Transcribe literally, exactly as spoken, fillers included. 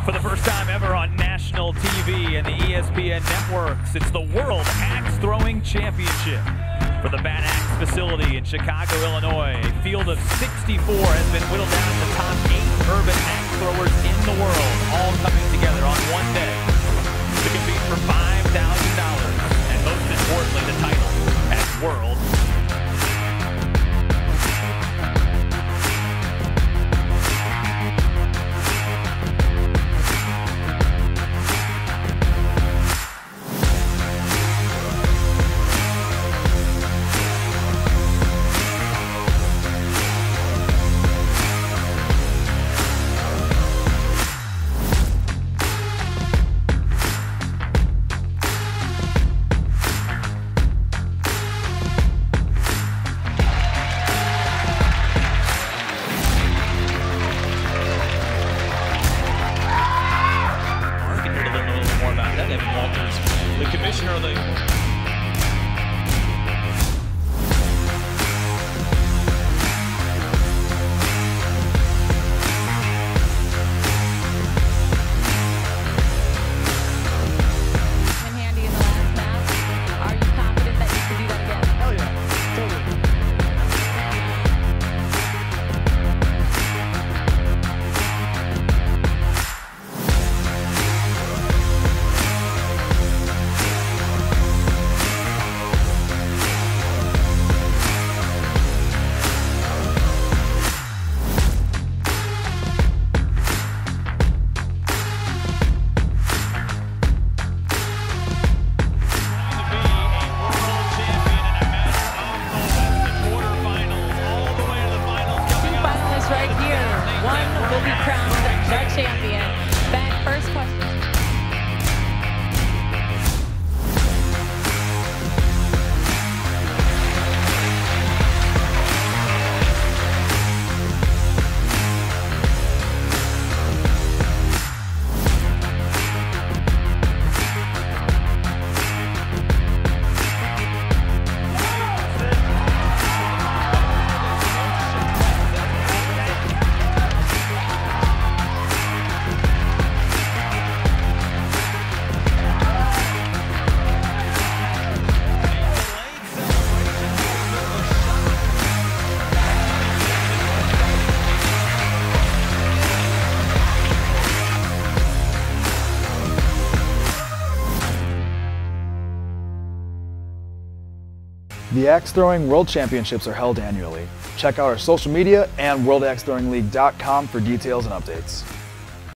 For the first time ever on national T V and the E S P N networks, it's the World Axe Throwing Championship. For the Bat Axe facility in Chicago, Illinois, a field of sixty-four has been whittled down to the top eight urban axe throwers in the world, all coming together on one day to compete for five thousand dollars and, most importantly, the title as World the commissioner of the handy in the last match. Are you confident that you can do that again? Oh yeah, totally. Right here, one will be crowned the champion. Ben, first question. The Axe Throwing World Championships are held annually. Check out our social media and world axe throwing league dot com for details and updates.